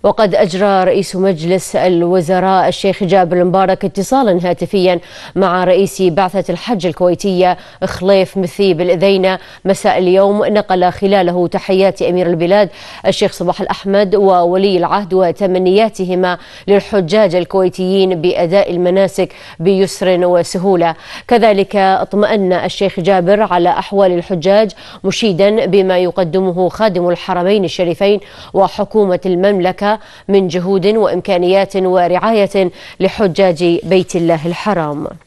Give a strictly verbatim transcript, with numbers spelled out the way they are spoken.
وقد أجرى رئيس مجلس الوزراء الشيخ جابر المبارك اتصالا هاتفيا مع رئيس بعثة الحج الكويتية خليف مثيب الأذينة مساء اليوم، نقل خلاله تحيات أمير البلاد الشيخ صباح الأحمد وولي العهد وتمنياتهما للحجاج الكويتيين بأداء المناسك بيسر وسهولة. كذلك اطمأن الشيخ جابر على أحوال الحجاج مشيدا بما يقدمه خادم الحرمين الشريفين وحكومة المملكة من جهود وإمكانيات ورعاية لحجاج بيت الله الحرام.